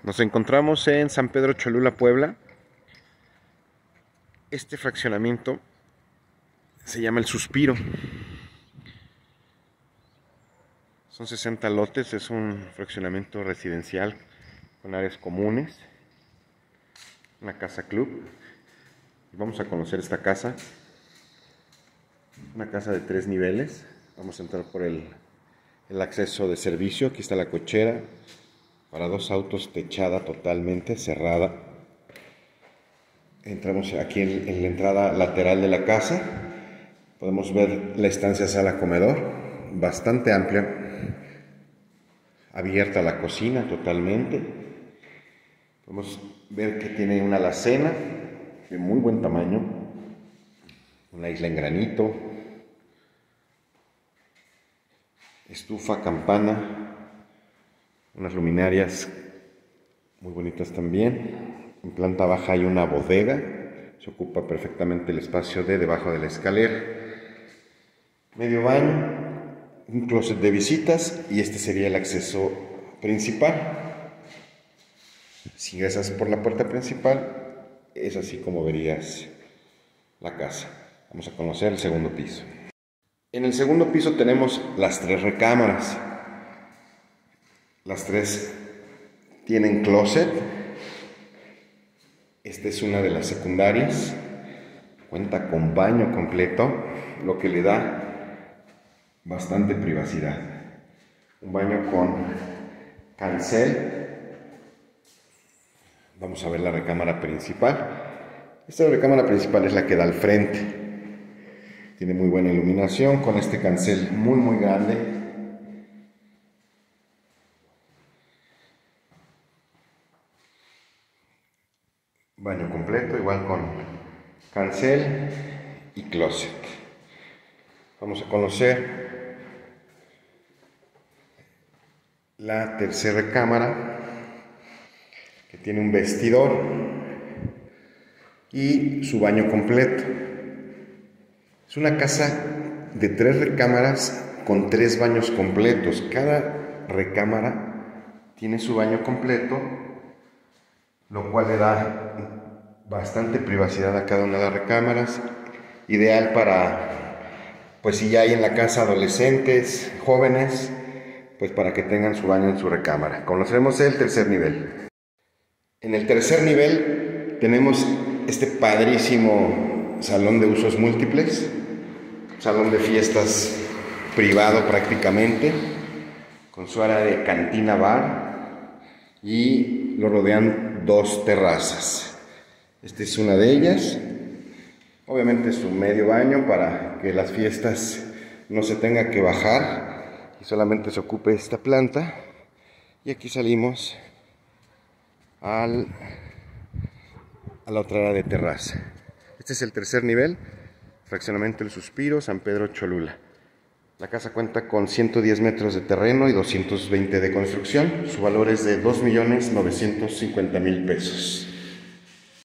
Nos encontramos en San Pedro Cholula, Puebla. Este fraccionamiento se llama El Suspiro. Son 60 lotes, es un fraccionamiento residencial con áreas comunes, una casa club. Vamos a conocer esta casa, una casa de 3 niveles. Vamos a entrar por el acceso de servicio. Aquí está la cochera para 2 autos, techada totalmente, cerrada. Entramos aquí en la entrada lateral de la casa. Podemos ver la estancia sala-comedor, bastante amplia, abierta la cocina totalmente. Podemos ver que tiene una alacena de muy buen tamaño, una isla en granito, estufa, campana, unas luminarias muy bonitas también. En planta baja hay una bodega, se ocupa perfectamente el espacio de debajo de la escalera. Medio baño, un closet de visitas y este sería el acceso principal. Si ingresas por la puerta principal, es así como verías la casa. Vamos a conocer el segundo piso. En el segundo piso tenemos las 3 recámaras. Las 3 tienen closet. Esta es una de las secundarias. Cuenta con baño completo, lo que le da bastante privacidad. Un baño con cancel. Vamos a ver la recámara principal. Esta recámara principal es la que da al frente. Tiene muy buena iluminación con este cancel muy grande. Baño completo, igual con cancel y closet. Vamos a conocer la tercera recámara, que tiene un vestidor y su baño completo. Es una casa de 3 recámaras con 3 baños completos. Cada recámara tiene su baño completo, lo cual le da bastante privacidad a cada una de las recámaras. Ideal para, pues si ya hay en la casa adolescentes, jóvenes, pues para que tengan su baño en su recámara. Conoceremos el tercer nivel. En el tercer nivel tenemos este padrísimo salón de usos múltiples, salón de fiestas privado prácticamente, con su área de cantina bar, y lo rodean 2 terrazas. Esta es una de ellas. Obviamente es un medio baño para que las fiestas no se tenga que bajar y solamente se ocupe esta planta. Y aquí salimos a la otra área de terraza. Este es el tercer nivel, fraccionamiento El Suspiro, San Pedro Cholula. La casa cuenta con 110 metros de terreno y 220 de construcción. Su valor es de 2.950.000 pesos.